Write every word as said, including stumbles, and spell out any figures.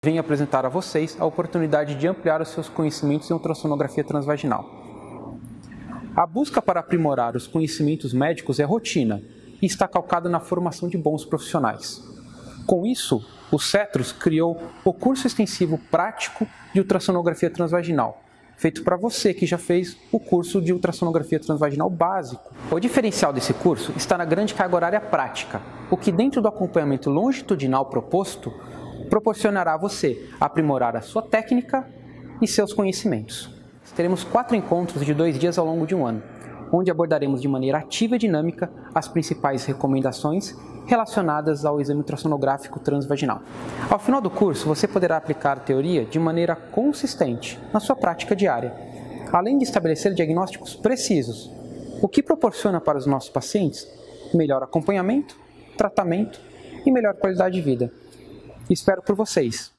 Venho apresentar a vocês a oportunidade de ampliar os seus conhecimentos em ultrassonografia transvaginal. A busca para aprimorar os conhecimentos médicos é rotina e está calcada na formação de bons profissionais. Com isso, o Cetros criou o curso extensivo prático de ultrassonografia transvaginal, feito para você que já fez o curso de ultrassonografia transvaginal básico. O diferencial desse curso está na grande carga horária prática, o que dentro do acompanhamento longitudinal proposto, proporcionará a você aprimorar a sua técnica e seus conhecimentos. Teremos quatro encontros de dois dias ao longo de um ano, onde abordaremos de maneira ativa e dinâmica as principais recomendações relacionadas ao exame ultrassonográfico transvaginal. Ao final do curso, você poderá aplicar a teoria de maneira consistente na sua prática diária, além de estabelecer diagnósticos precisos, o que proporciona para os nossos pacientes melhor acompanhamento, tratamento e melhor qualidade de vida. Espero por vocês!